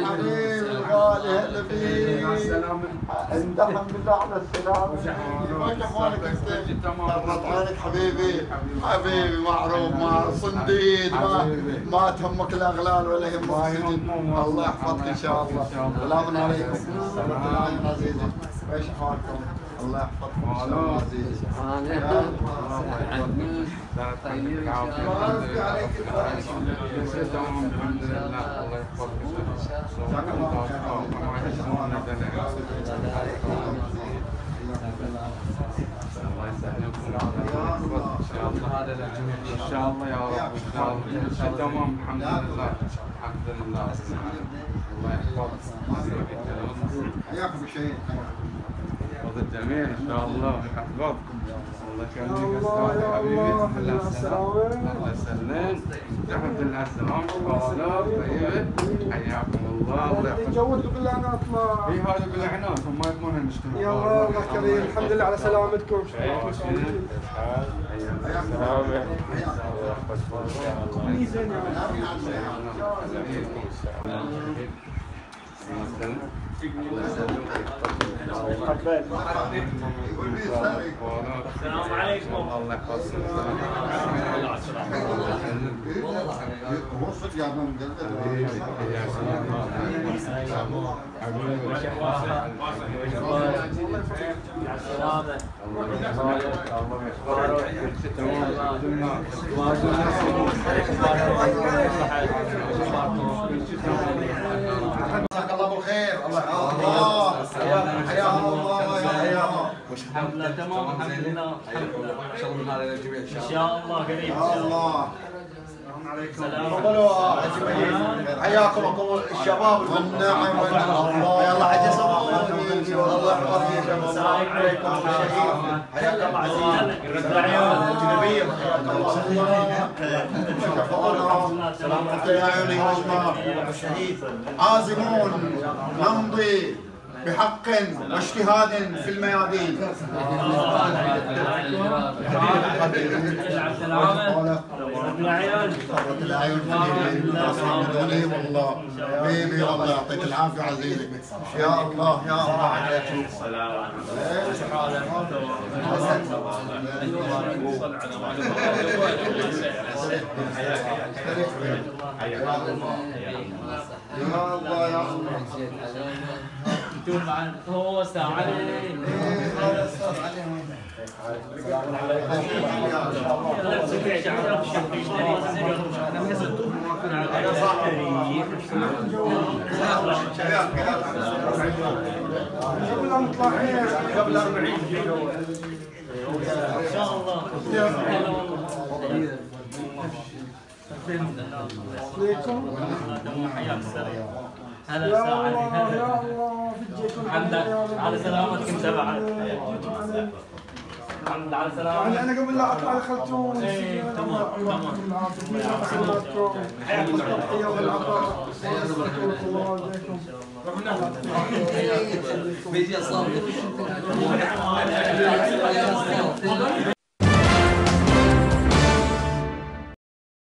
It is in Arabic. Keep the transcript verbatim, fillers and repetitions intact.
حبيبي الغالي هلا فيك. انت الحمد لله على السلامة. كيف احوالك انت؟ طرت عينك حبيبي. حبيبي معروف ما صنديد ما ما تهمك الاغلال ولا يهمك السجن. الله يحفظك ان شاء الله. سلام عليكم. سلام العين عزيزي. ايش احوالكم؟ الله يحفظكم ان شاء الله عزيزي. طيبين ان شاء الله. تمام الحمد لله. الله يحفظك الله يسلمكم ان شاء الله. ان شاء الله يا رب. ان شاء الله تمام الحمد لله. الحمد لله. الله يحفظك. حياكم بشيء. يحفظ الجميع ان شاء الله. يحفظكم. الله يخليك يا حبيبي. الله بسم الله السلام. الله يسلمك. تحمد الله السلام. طيب حياكم الله. الله يحفظك. جودوا بالعنات ما اي هذا بالعنات هم ما يضمنون نشتغل. يا الله الله كريم. الحمد لله على سلامتكم. السلام عليكم. الله يحفظك. هو صدق يا ابن مساك الله بالخير. الله حياهم الله ويحياهم. الحمد لله تمام الحمد لله. ان شاء الله على الجميع ان ان شاء الله قريب ان شاء الله. تفضلوا حياكم الله الشباب. والنعم الله. يلا حجي صباح الله يحفظك يا شباب. السلام عليكم. حياك الله عزيز. رد العيون الاجنبيه. حياك الله. سلامة يا عيوني وشمال. عازمون نمضي بحق واجتهاد في الميادين. طرت العيون حبيبي. والله حبيبي الله يعطيك العافيه عزيزي. يا الله يا الله. يا الله يا الله. انتم عن هو ساعة علي. قبل ان نطلع قبل أربعين ان شاء الله. عليكم. حياك السلام. هلا يا ساعة الله يا الله بتجيكم على سلامتكم انت بعد. الحمد لله على سلامتك. يعني انا قبل لا اطلع دخلتوا ايه تمام تمام. حياكم التضحيه والعطاء. الله والديكم. بيجي الصوت